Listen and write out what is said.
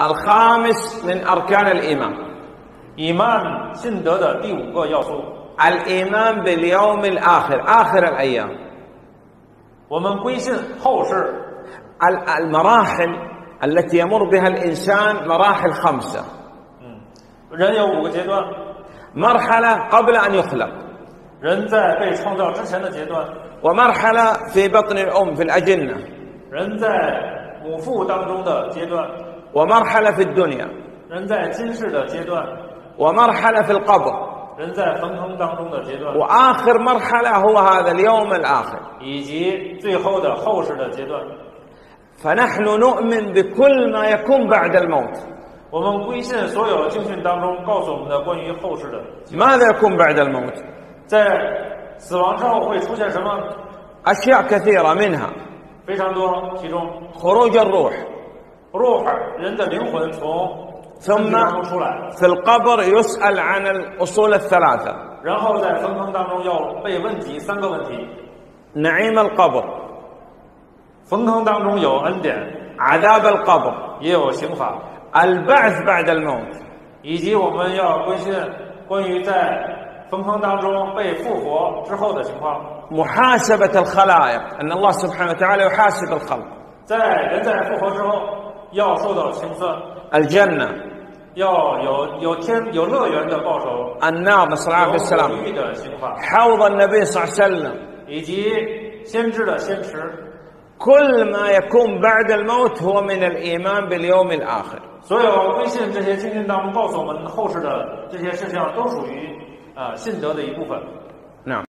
الخامس من أركان الإيمان. 以曼信德的第5个要素， الإيمان باليوم الآخر، آخر الأيام. 我们归信后世。 المراحل التي يمر بها الإنسان مراحل 5. 人有5个阶段。 مرحلة قبل أن يخلق، 人在被创造之前的阶段， ومرحلة في بطن الأم في الأجنة، 人在母腹当中的阶段， ومرحلة في الدنيا، 人在今世的阶段， ومرحلة في القبر، 人在坟坑当中的阶段， وآخر مرحلة هو هذا اليوم الآخر. 以及最后的后世的阶段。 فنحن نؤمن بكل ما يكون بعد الموت. 我们归信所有经训当中告诉我们的关于后世的。 ماذا يكون بعد الموت؟ 在死亡之后会出现什么？ أشياء كثيرة منها 非常多，其中 خروج الروح، روح 人的灵魂从身体 ثم 当中出来， في القبر يسأل عن الأصول الثلاثة. 然后在坟坑当中要被问及3个问题。 نعيم القبر، 坟坑当中有恩典， عذاب القبر، 也有刑罚， البعث بعد الموت. 以及我们要归信关于在坟坑当中被复活之后的情况。 محاسبة الخلائق، أن الله سبحانه وتعالى يحاسب الخلق. 在人在复活之后要受到清算， الجنة، 要有乐园的报酬， النار، نسأل الله العافية 有 والسلام. 火狱的刑罚， حوض النبي صلى الله عليه وسلم. 以及先知的先池。 كل ما يكون بعد الموت هو من الإيمان باليوم الآخر. 所有归信这些经训当中告诉我们后世的这些事情，都属于信德的一部分。 نعم.